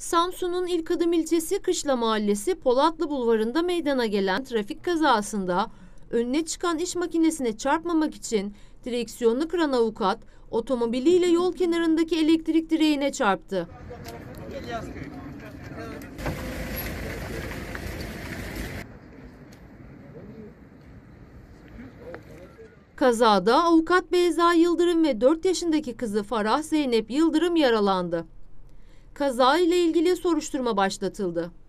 Samsun'un İlk Adım ilçesi Kışla Mahallesi Polatlı Bulvarı'nda meydana gelen trafik kazasında önüne çıkan iş makinesine çarpmamak için direksiyonunu kıran avukat otomobiliyle yol kenarındaki elektrik direğine çarptı. Kazada avukat Beyza Yıldırım ve 4 yaşındaki kızı Farah Zeynep Yıldırım yaralandı. Kaza ile ilgili soruşturma başlatıldı.